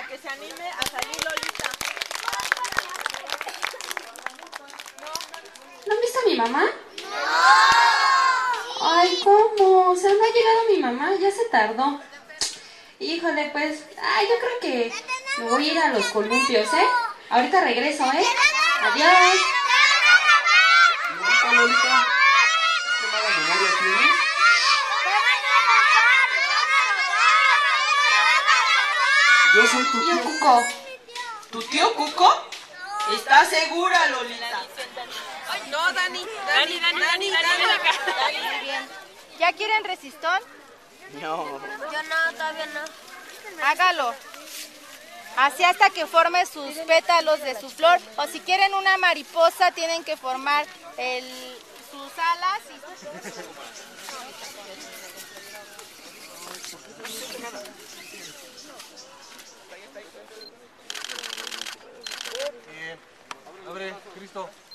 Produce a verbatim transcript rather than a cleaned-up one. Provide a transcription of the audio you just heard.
para que se anime a salir Lolita. ¿No han visto a mi mamá? Ay, ¿cómo? O sea, no ha llegado mi mamá, ya se tardó. Híjole, pues, ay, yo creo que me voy a ir a los columpios, ¿eh? Ahorita regreso, ¿eh? Adiós. Lolita, Lolita, ¿qué mala memoria tienes? Yo soy tu Tío tío. Cuco. ¿Tu tío Cuco? ¿Estás segura, Lolita? No, Dani. Dani, Dani, Dani, Dani, ven acá. Muy bien. ¿Ya quieren resistón? No. Yo no, todavía no. Hágalo. Así hasta que forme sus pétalos de su flor. O si quieren una mariposa, tienen que formar el, sus alas y... Eh, abre, Cristo.